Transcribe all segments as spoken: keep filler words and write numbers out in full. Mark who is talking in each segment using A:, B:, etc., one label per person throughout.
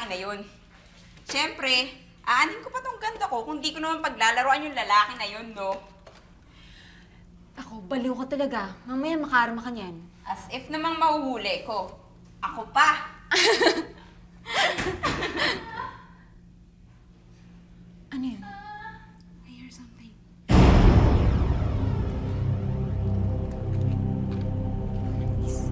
A: na yun. Siyempre, aanin ko pa tong ganda ko kung di ko naman paglalaroan yung lalaki na yun, no?
B: Ako, baliw ka talaga. Mamaya makarama ka niyan.
A: As if namang mahuhuli ko. Ako pa!
B: Ano yun? I hear something. Yes.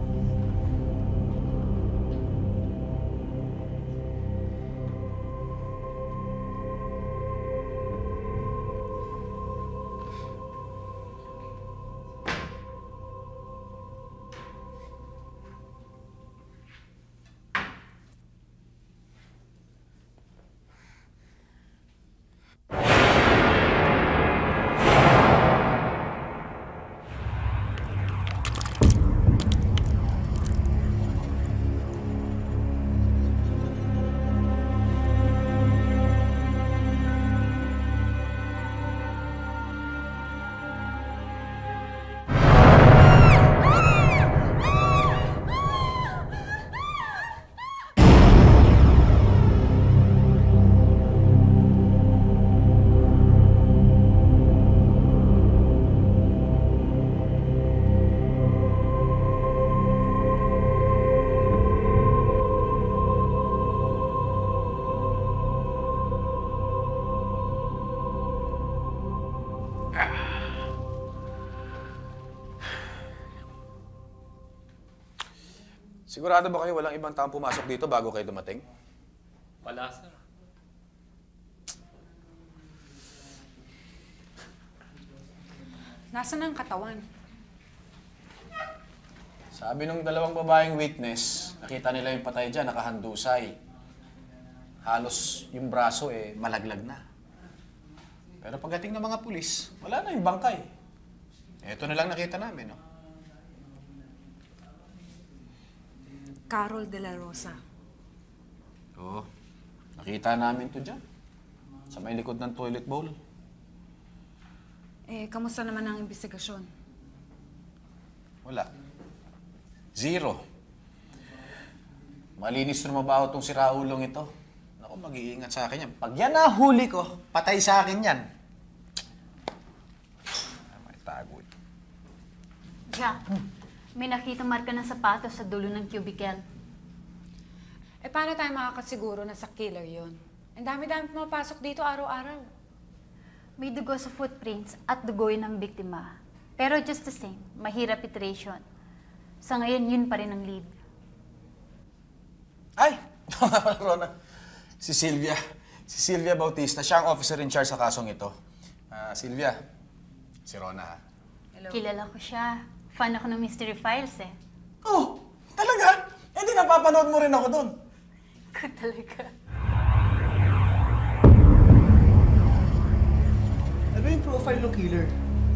C: Sigurado ba kayo walang ibang taong pumasok dito bago kayo dumating?
D: Wala, sir.
B: Nasaan ang katawan?
C: Sabi ng dalawang babaeng witness, nakita nila yung patay dyan, nakahandusay. Halos yung braso eh, malaglag na. Pero pagdating ng mga pulis, wala na yung bangkay. Ito na lang nakita namin, no?
B: Carol de la Rosa.
C: Oo. Nakita namin to dyan. Sa may likod ng toilet bowl.
B: Eh, kamusta naman ang investigasyon?
C: Wala. Zero. Malinis na mabaho tong si Raulong ito. Naku, mag-iingat sa akin yan. Pag yan nahuli ko, patay sa akin yan. Ah, may tago eh.
E: Jack, may nakita marka ng sapatos sa dulo ng cubicle.
B: Eh, paano tayo makakasiguro na sa killer yon? Ang dami-dami pumapasok dito araw-araw.
E: May dugo sa footprints at dugo yun ng biktima. Pero just the same, mahirap iteration. Sa ngayon, yun pa rin ang lead.
C: Ay! Rona. Si Sylvia. Si Sylvia Bautista. Siya ang officer in charge sa kasong ito. Ah, Sylvia. Si Rona, ha?
A: Hello.
E: Kilala ko siya. Fan ako ng Mystery Files eh.
C: Oh! Talaga? Eh di napapanood mo rin ako doon.
E: Ikaw talaga.
F: Ano yung profile ng killer?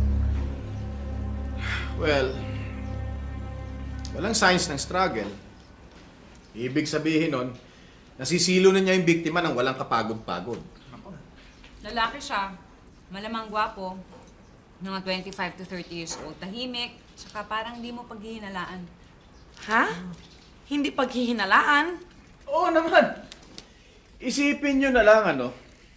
C: Well, walang signs ng struggle. Ibig sabihin nun, nasisilo na niya yung biktima ng walang kapagod-pagod.
A: Lalaki siya. Malamang gwapo. Mga twenty-five to thirty years old. Tahimik. Saka parang di mo paghihinalaan.
G: Ha? Hindi paghihinalaan?
C: Oo naman. Isipin nyo na lang, ano,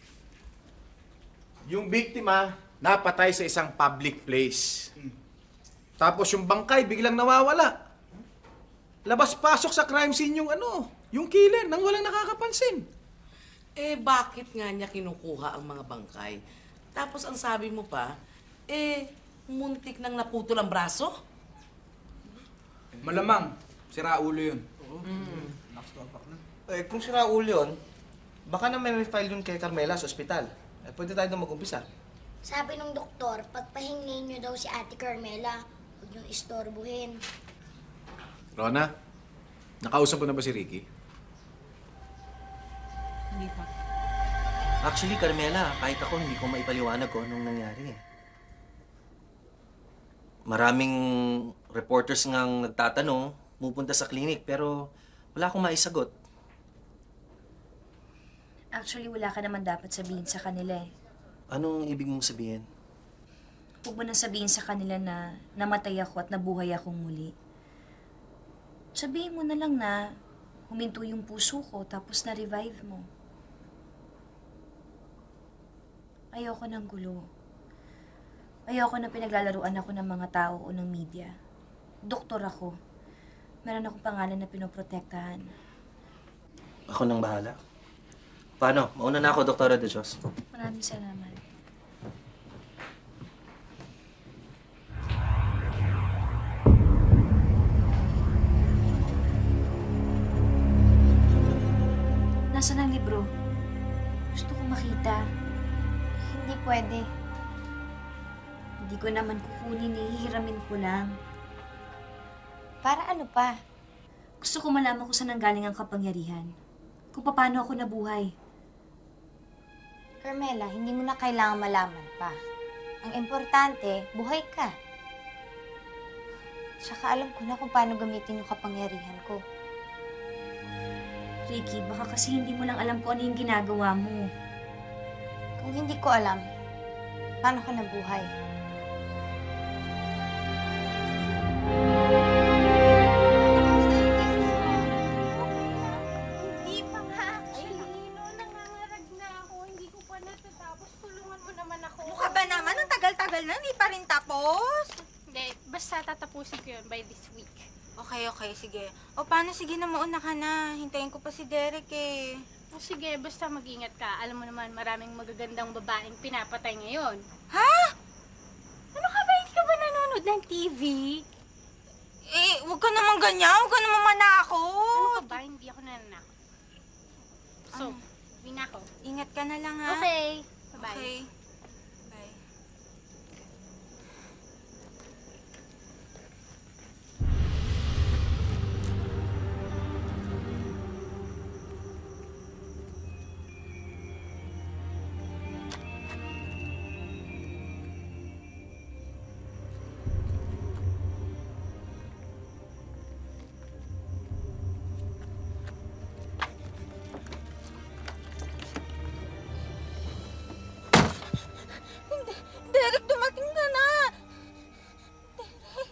C: yung biktima napatay sa isang public place. Tapos yung bangkay biglang nawawala. Labas-pasok sa crime scene yung ano, yung killer nang walang nakakapansin.
G: Eh, bakit nga niya kinukuha ang mga bangkay? Tapos ang sabi mo pa, eh, muntik nang naputol ang braso?
F: Malamang, si Raulo yun.
G: Mm.
F: Eh, kung si Raulo yun, baka na may file yun kay Carmela sa ospital. Eh, pwede tayo na mag-umpisa.
H: Sabi ng doktor, pagpahingin niyo daw si Ate Carmela, huwag niyong istorbuhin.
C: Rona, nakausap mo na ba si Ricky?
A: Hindi pa.
I: Actually, Carmela, kahit ako hindi ko maipaliwanag kung anong nangyari eh. Maraming reporters ngang nagtatanong, pupunta sa clinic, pero wala akong maisagot.
J: Actually, wala ka naman dapat sabihin sa kanila eh.
I: Anong ibig mong sabihin?
J: Huwag mo nang sabihin sa kanila na namatay ako at nabuhay akong muli. Sabihin mo na lang na huminto yung puso ko tapos na-revive mo. Ayoko ng gulo. Ayoko na pinaglalaruan ako ng mga tao o ng media. Doktor ako. Meron akong pangalan na pinoprotektahan.
I: Ako nang bahala. Paano? Mauna na ako, Doktora De Dios.
J: Maraming salamat. Nasaan ang libro? Gusto ko makita.
E: Hindi pwede.
J: Hindi ko naman kukunin, hihiramin ko lang.
E: Para ano pa?
J: Gusto ko malaman kung saan nanggaling ang kapangyarihan. Kung paano ako nabuhay.
E: Carmela, hindi mo na kailangan malaman pa. Ang importante, buhay ka. Tsaka alam ko na kung paano gamitin yung kapangyarihan ko.
J: Ricky, baka kasi hindi mo lang alam kung ano yung ginagawa mo.
E: Kung hindi ko alam, paano ka nabuhay? Hindi pa nga actually. No, nangangarag na ako. Hindi ko pa natatapos. Tulungan mo naman ako.
K: Ano ka ba naman? Ang tagal-tagal na, hindi pa rin tapos.
L: Hindi, basta tatapusin ko yun by this week.
K: Okay, okay, sige. O paano, sige na, mauna ka na. Hintayin ko pa si Derek eh.
L: O sige, basta mag-ingat ka. Alam mo naman, maraming magagandang babaeng pinapatay ngayon.
K: Ha?
L: Ano ka ba? Hindi ka ba nanonood ng T V?
K: Eh, huwag ka naman ganyan. Huwag ka naman manakot.
L: Ano ka ba? Hindi ako nananakot. So, hindi na ako.
K: Ingat ka na lang, ha?
L: Okay. Bye-bye.
K: Okay. Bye. Derek, dumating ka na! Derek!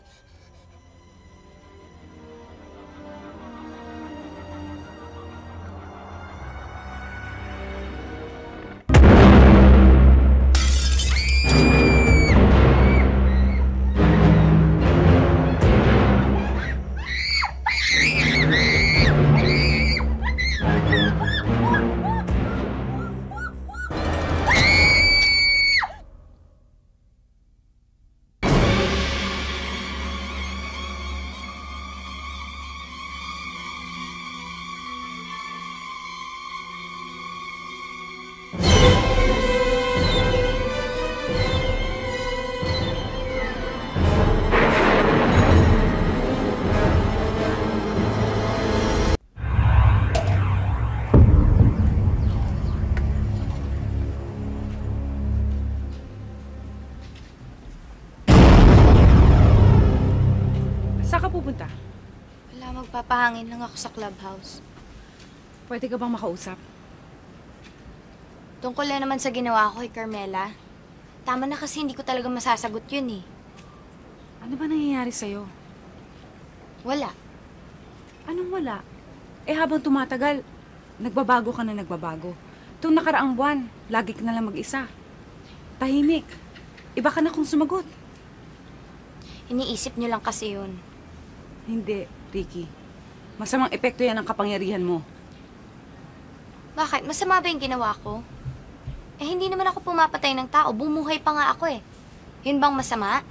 B: Saan ka pupunta?
E: Wala, magpapahangin lang ako sa clubhouse.
B: Pwede ka bang makausap?
E: Tungkol na naman sa ginawa ko kay Carmela. Tama na kasi hindi ko talaga masasagot yun eh.
B: Ano ba nangyayari sa'yo?
E: Wala.
B: Anong wala? Eh habang tumatagal, nagbabago ka na nagbabago. Itong nakaraang buwan, lagi ka na lang mag-isa. Tahimik. Iba ka na kung sumagot.
E: Iniisip niyo lang kasi yun.
B: Hindi, Ricky. Masamang epekto yan ng kapangyarihan mo.
E: Bakit? Masama ba yung ginawa ko? Eh, hindi naman ako pumapatay ng tao. Bumuhay pa nga ako eh. Yun bang masama?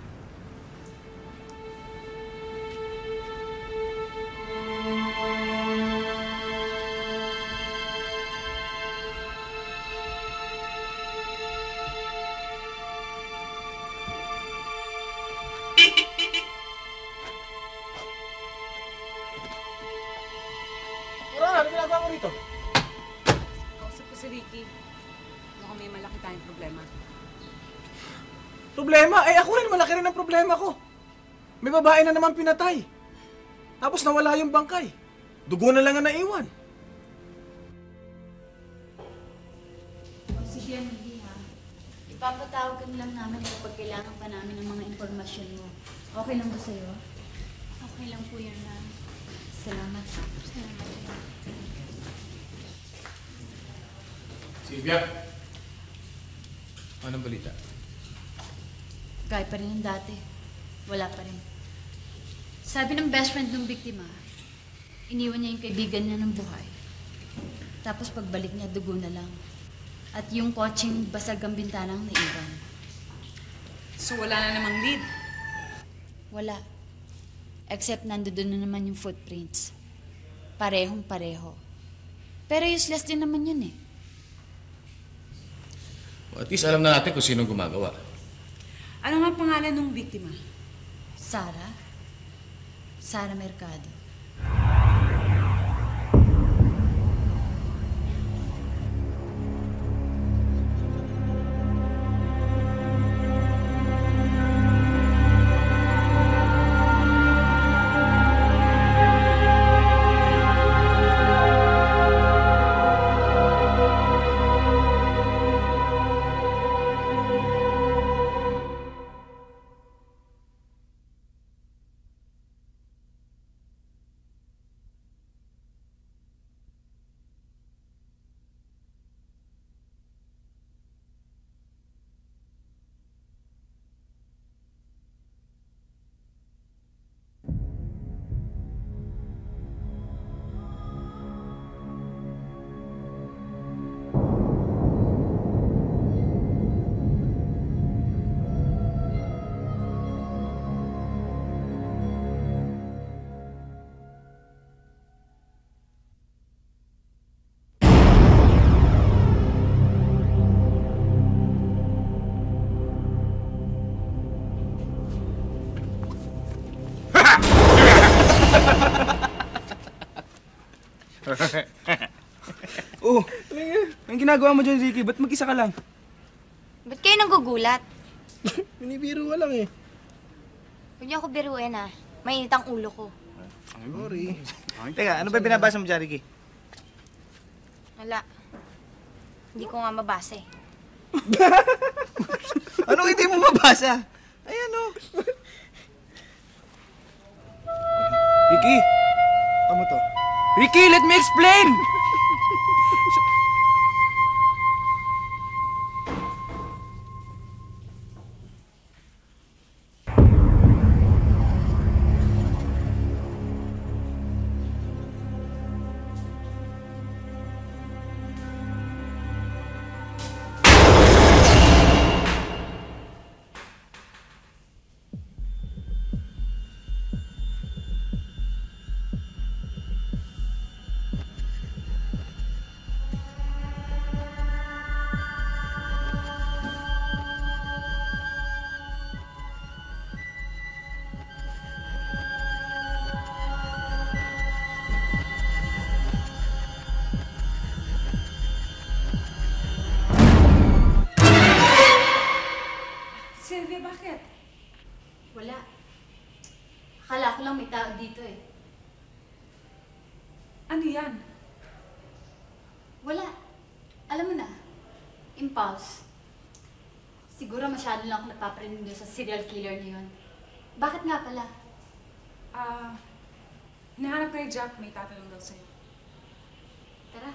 C: Wala, ano ginagawa mo rito?
A: Kausap ko si Ricky. Mukhang may malaki tayong problema.
C: Problema? Eh ako rin, malaki rin ang problema ko. May babae na naman pinatay. Tapos nawala yung bangkay. Dugo na lang ang naiwan.
M: Sige, Mili, ha? Ipapatawag ka lang namin kapag kailangan pa namin ng mga impormasyon mo. Okay lang ba sa'yo?
L: Okay lang po yun, ma'am.
M: Salamat.
L: Salamat.
C: Olivia, anong balita?
M: Gaya pa rin ng dati. Wala pa rin. Sabi ng best friend ng biktima, iniwan niya yung kaibigan niya ng buhay. Tapos pagbalik niya, dugo na lang. At yung kotseng basag ang bintanang naiwan.
A: So wala na namang lead?
M: Wala. Except nandoon na naman yung footprints. Parehong pareho. Pero useless din naman yun eh.
C: Well, at least alam na natin kung sino gumagawa.
B: Ano nga pangalan ng biktima?
M: Sara? Sara Mercado.
N: Oh, ang ginagawa mo dyan, Ricky? Ba't mag-isa ka lang?
K: Ba't kayo nagugulat?
N: Binibiro ka lang eh.
K: Huwag niyo ako biruin ah. Mainit ang ulo ko.
N: Sorry.
F: Teka, ano ba binabasa mo dyan, Ricky?
K: Wala. Hindi ko nga mabasa eh.
F: Anong hindi mo mabasa? Ayan o.
N: Ricky! Tama to. Ricky, let me explain!
B: Sylvia, bakit?
M: Wala. Akala ko lang may tao dito eh.
B: Ano yan?
M: Wala. Alam mo na, impulse. Siguro masyado lang ako napaparinig doon sa serial killer na yun. Bakit nga pala?
B: Ah, hinahanap ko ni Jack. May tatanong daw sa'yo.
M: Tara.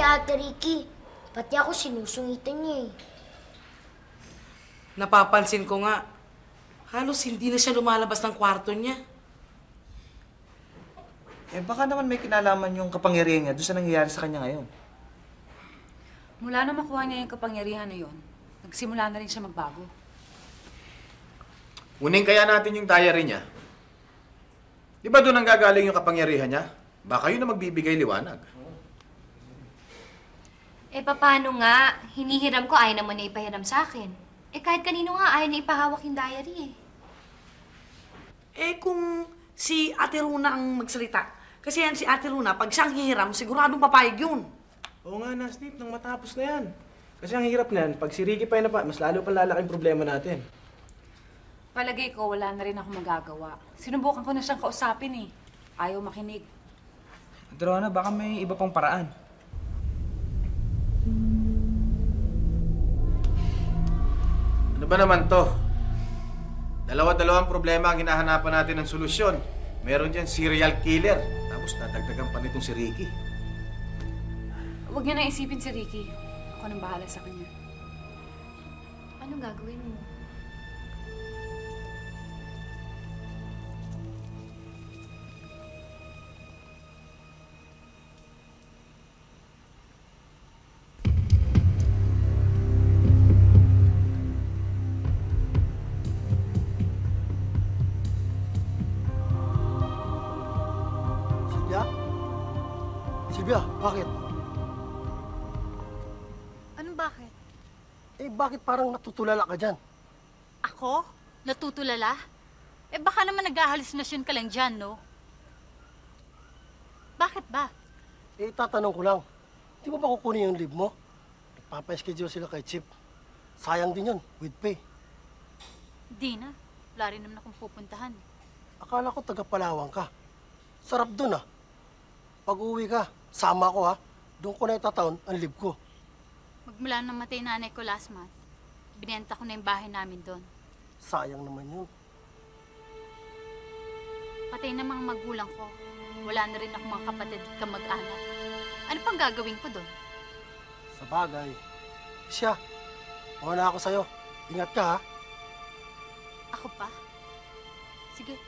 H: Ate Ricky. Pati ako sinusungitan niya eh.
G: Napapansin ko nga, halos hindi na siya lumalabas ng kwarto niya.
F: Eh baka naman may kinalaman yung kapangyarihan niya doon sa nangyayari sa kanya ngayon.
B: Mula na makuha niya yung kapangyarihan na yon, nagsimula na rin siya magbago.
C: Kunin kaya natin yung diary niya. Di ba doon ang gagaling yung kapangyarihan niya? Baka yun na magbibigay liwanag.
J: Eh, paano nga? Hinihiram ko, ayaw naman niya ipahiram sa akin. Eh, kahit kanino nga, ayaw niya ipahawak yung diary eh.
G: Eh kung si Ate Runa ang magsalita, kasi yan si Ate Runa, pag siyang hihiram, siguradong papayag yun.
N: Oo nga, Nasnip, nang matapos na yan. Kasi ang hirap na yan, pag si Ricky pa yun na pa, mas lalo pa lalaking problema natin.
B: Palagay ko, wala na rin ako magagawa. Sinubukan ko na siyang kausapin eh. Ayaw makinig.
N: Drona, baka may iba pang paraan.
C: Ano ba naman to? Dalawa-dalawang problema ang hinahanapan natin ng solusyon. Meron dyan serial killer. Tapos nadagdagan pa nitong si Ricky.
B: Huwag niyo na isipin si Ricky. Ako nang bahala sa kanya.
J: Anong gagawin mo?
O: Silvia? Silvia, bakit?
L: Anong bakit?
O: Eh, bakit parang natutulala ka dyan?
L: Ako? Natutulala? Eh baka naman nag-halusinasyon ka lang dyan, no? Bakit ba?
O: Eh, tatanong ko lang. Di mo ba kukunin yung leave mo? Papa-schedule sila kay Chip. Sayang din yun, with pay.
L: Di na. Wala rin naman akong pupuntahan.
O: Akala ko taga-Palawang ka. Sarap dun ah. Pag uwi ka, sama ko ha. Doon ko na itataon ang leave ko.
L: Magmula nang namatay nanay ko last month, binenta ko na yung bahay namin doon.
O: Sayang naman yun.
L: Patay na mga magulang ko. Wala na rin ako mga kapatid at kamag-anak. Ano pang gagawin ko doon?
O: Sa bagay. Siya, muna ako sa'yo. Ingat ka ha.
L: Ako pa? Sige.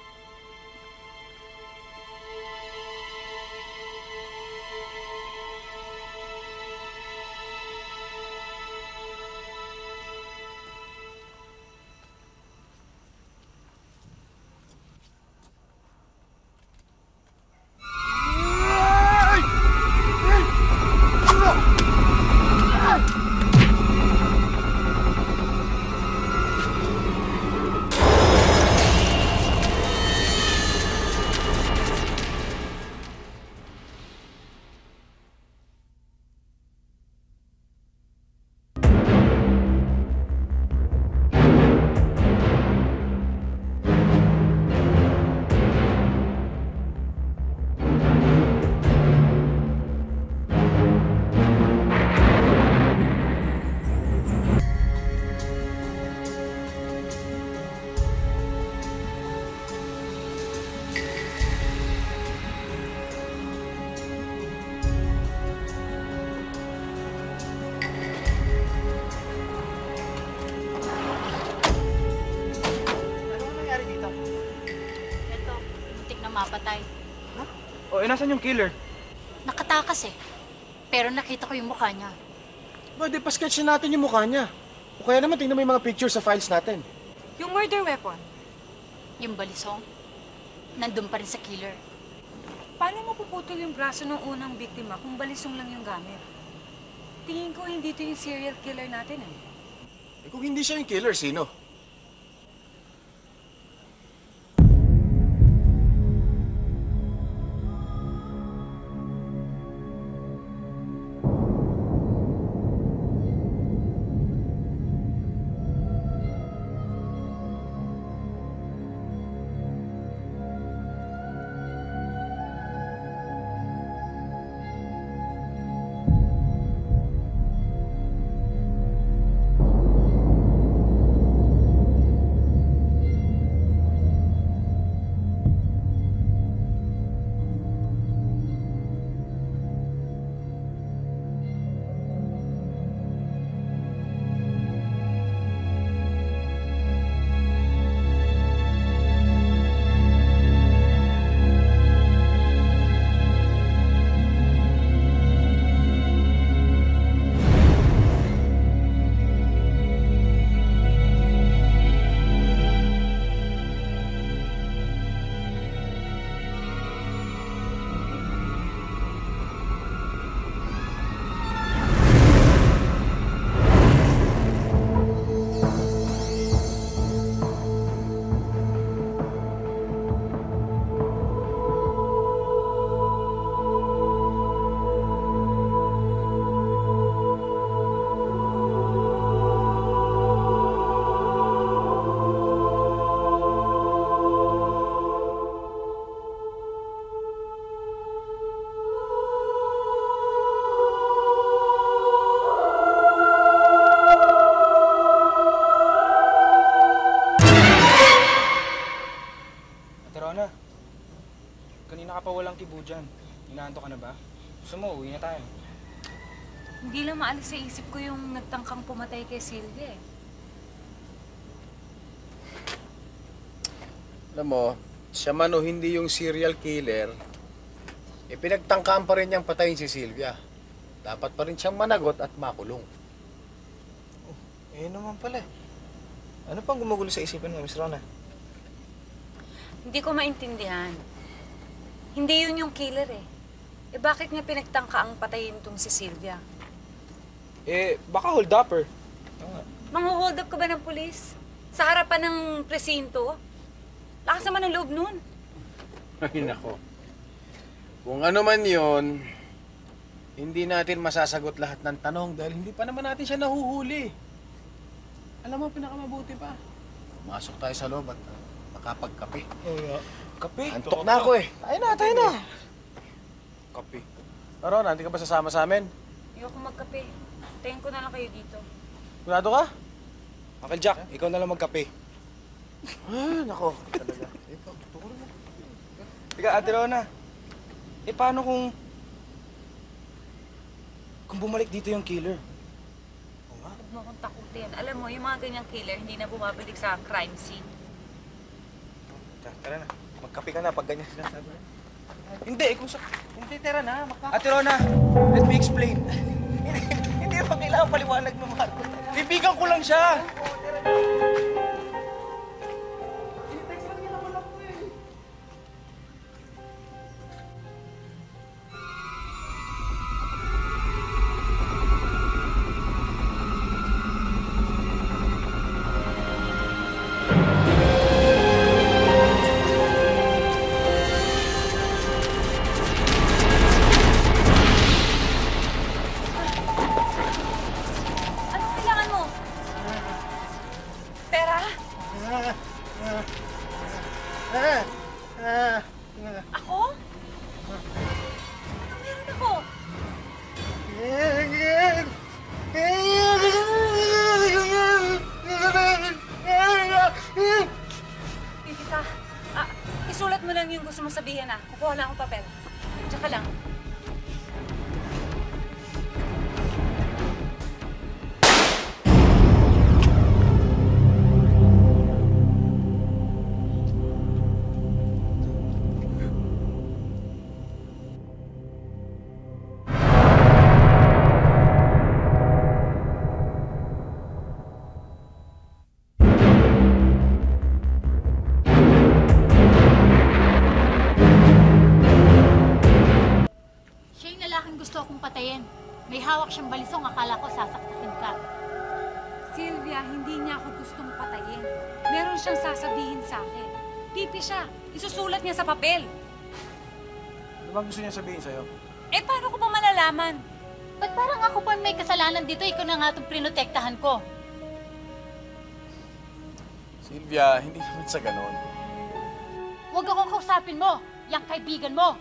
L: Mapatay.
N: O, eh, nasan yung killer?
L: Nakatakas eh. Pero nakita ko yung mukha niya.
O: Pwede pa-sketch natin yung mukha niya. O kaya naman tingnan mo yung mga pictures sa files natin.
B: Yung murder weapon?
L: Yung balisong, nandun pa rin sa killer.
B: Paano mapuputol yung braso ng unang biktima kung balisong lang yung gamit? Tingin ko hindi to yung serial killer natin eh.
C: Eh kung hindi siya yung killer, sino?
P: nakapawalang kibo dyan. Inaanto ka na ba? Gusto mo, uwi na tayo.
B: Hindi lang maalis sa isip ko yung nagtangkang pumatay kay Sylvia eh.
C: Alam mo, siya man o hindi yung serial killer, eh pinagtangkaan pa rin niyang patayin si Sylvia. Dapat pa rin siyang managot at makulong.
F: Oh, eh naman pala. Ano pang gumugulo sa isipan mo, Miss Rona?
B: Hindi ko maintindihan. Hindi yun yung killer eh. Eh bakit niya pinagtangkaang patayin tong si Sylvia?
P: Eh, baka hold-upper.
B: Mangho-hold up ka ba ng pulis? Sa harapan ng presinto? Lakas naman ang loob nun.
C: Ay, nako. Kung ano man yun, hindi natin masasagot lahat ng tanong dahil hindi pa naman natin siya nahuhuli. Alam mo, pinakamabuti pa. Pumasok tayo sa loob at uh, makapagkape.
F: Oh, yeah. Kape?
C: Antok na ako eh.
F: Tayo na, tayo na.
C: Kape. Aron, hindi ka ba sasama sa amin?
B: Ayoko magkape. Tayin ko na lang kayo dito.
C: Sigurado ka?
P: Uncle Jack, ikaw na lang magkape.
C: Ah, nako. Talaga.
P: Teka, Ate Rona. Eh, paano kung... kung bumalik dito yung killer?
B: Huwag mo akong takutin. Alam mo, yung mga ganyang killer, hindi na bumabalik sa crime scene.
F: Tara na. Magkape ka na pag ganyan sinasabi.
P: Hindi, kung sa... Hindi, tara na. Magkakape. Ate Rona, let me explain.
F: Hindi pa kailangan paliwanag ng Marco.
P: Ibigan ko lang siya.
B: Ako? Meron ako. Tita, ah, isulat mo lang yung gusto mo sabihin ah. Kukuha lang akong papel. Tsaka lang.
L: Gusto akong patayin. May hawak siyang balisong, akala ko sasaksakin ka.
B: Sylvia, hindi niya ako gustong patayin. Meron siyang sasabihin sa akin. Pipi siya. Isusulat niya sa papel.
F: Ano bang gusto niya sabihin sa'yo?
B: Eh, paano ko ba malalaman?
L: Ba't parang ako pa may kasalanan dito? Ikaw na nga itong prinotektahan ko.
C: Sylvia, hindi naman sa ganon.
L: Huwag akong kausapin mo. Yang kaibigan mo.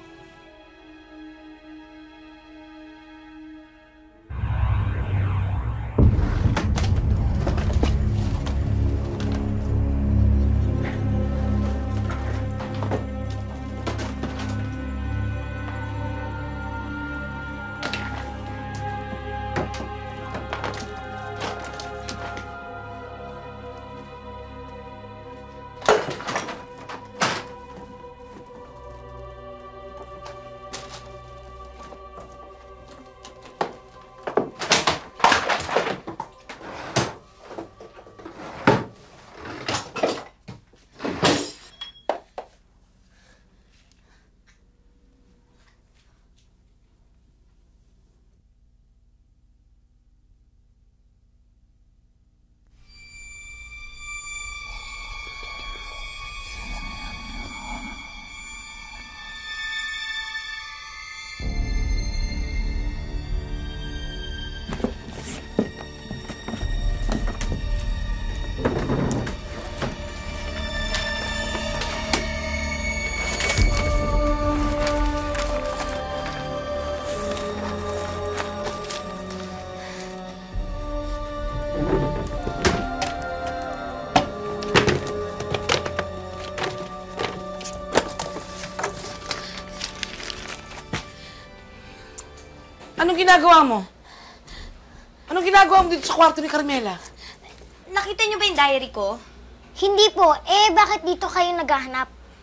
G: Anong ginagawa mo? Anong ginagawa mo dito sa kwarto ni Carmela?
K: Nakita niyo ba yung diary ko?
H: Hindi po. Eh, bakit dito kayo naghahanap?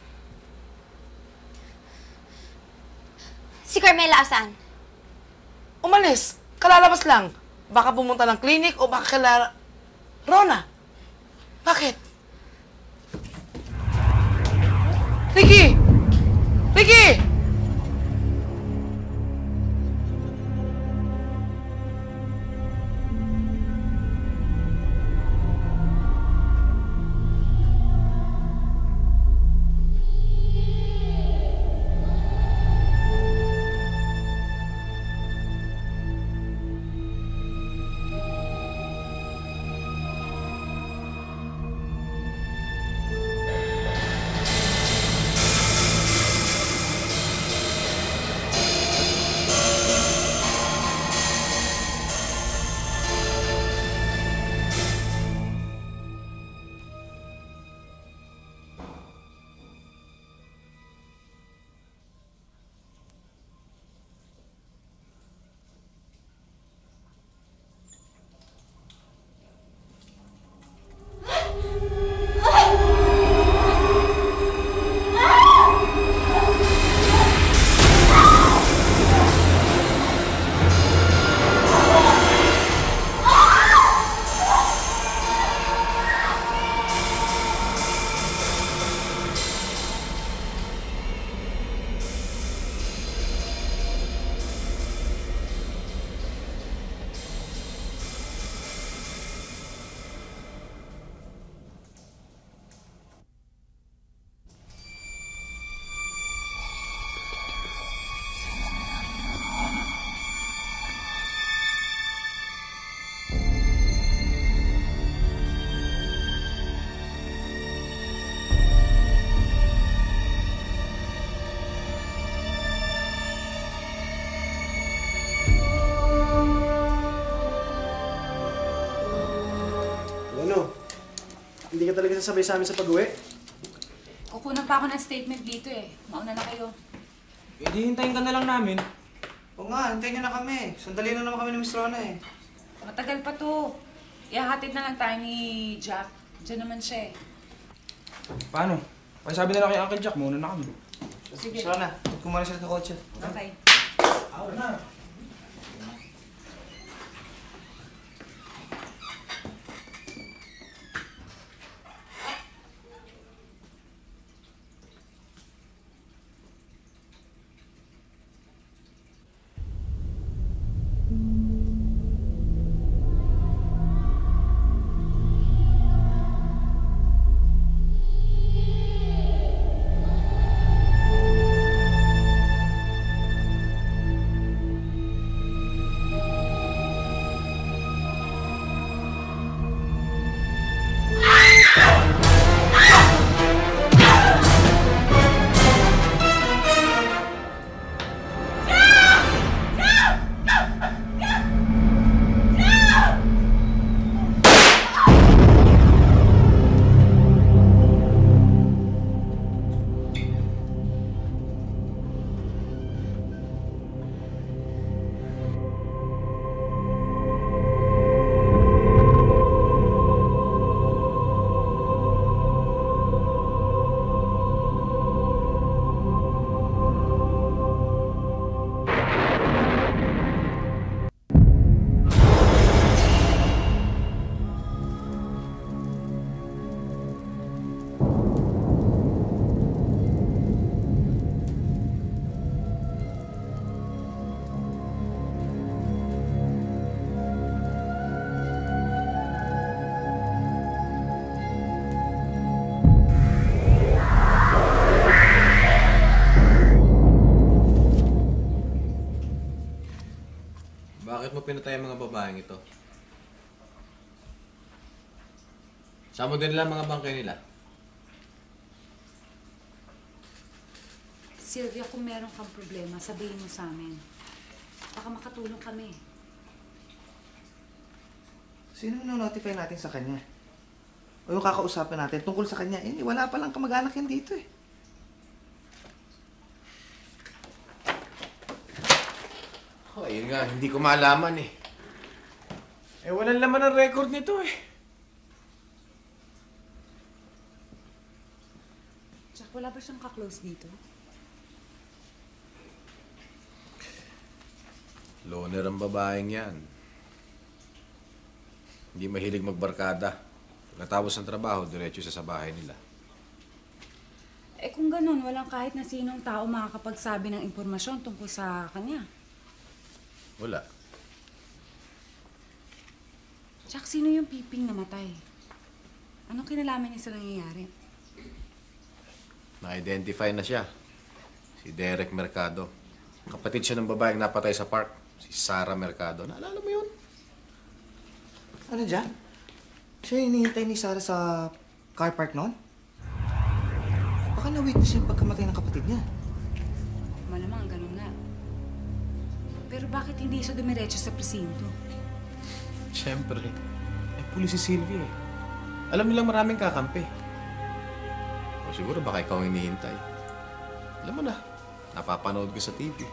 K: Si Carmela asan?
G: Umalis. Kalalabas lang. Baka pumunta ng clinic o baka kala... Rona! Bakit? Ricky! Ricky!
N: Hindi ka talaga sasabay sa amin sa pag-uwi?
B: Kukunan pa ako ng statement dito eh. Mauna na kayo.
P: Eh, di hintayin ka na lang namin.
F: Oo nga, hintayin nyo na kami. Sandali na naman kami ni Miss Rona eh.
B: Matagal pa to. Ihahatid na lang tayo ni Jack. Diyan naman siya eh.
P: Paano? Pasabi na lang kay Uncle Jack, muna na kami.
B: Sige.
F: Miss Rona, kumuna sila sa kotse.
B: Okay.
F: Ako na.
C: Bakit mo pinatay ang mga babaeng ito? Saan mo din nila mga bangkay nila?
B: Sylvia, kung meron kang problema, sabihin mo sa amin. Baka makatulong kami.
F: Sino yung notify natin sa kanya? O yung kakausapin natin tungkol sa kanya? Eh, wala palang kamag-anak yan dito eh.
C: Oh, ayun nga, hindi ko malaman eh.
N: Eh, walang laman ang record nito eh.
B: Jack, wala ba siyang kaklose dito?
C: Loner ang babaeng yan. Hindi mahilig magbarkada. Pagkatapos ng trabaho, diretso siya sa bahay nila.
B: Eh kung ganun, walang kahit na sinong tao makakapagsabi ng impormasyon tungkol sa kanya.
C: Wala.
B: Jack, sino yung piping namatay? Anong kinalaman niya sa nangyayari?
C: Na-identify na siya. Si Derek Mercado. Kapatid siya ng babaeng napatay sa park. Si Sarah Mercado. Naalala mo yun?
F: Ano dyan? Siya yung hinihintay ni Sarah sa car park noon? Baka na-witness yung pagkamatay ng kapatid niya.
B: Malamang ganun nga. Pero bakit hindi siya dumiretso sa presinto?
C: Siyempre. Eh, pulis si Sylvia eh. Alam nilang maraming kakampi. O siguro baka ikaw ang hinihintay. Alam mo na, napapanood ko sa T V.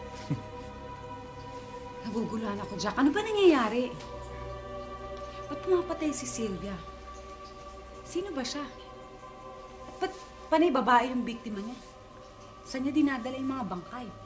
B: Naguguluhan ako, Jack. Ano ba nangyayari? Ba't pumapatay si Sylvia? Sino ba siya? Ba't panay babae yung biktima niya? Saan niya dinadala yung mga bangkay?